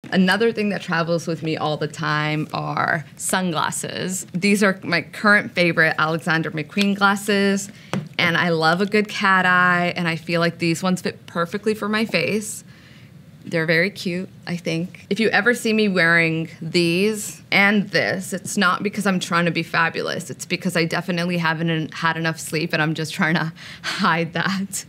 Another thing that travels with me all the time are sunglasses. These are my current favorite Alexander McQueen glasses, and I love a good cat eye, and I feel like these ones fit perfectly for my face. They're very cute, I think. If you ever see me wearing these and this, it's not because I'm trying to be fabulous. It's because I definitely haven't had enough sleep, and I'm just trying to hide that.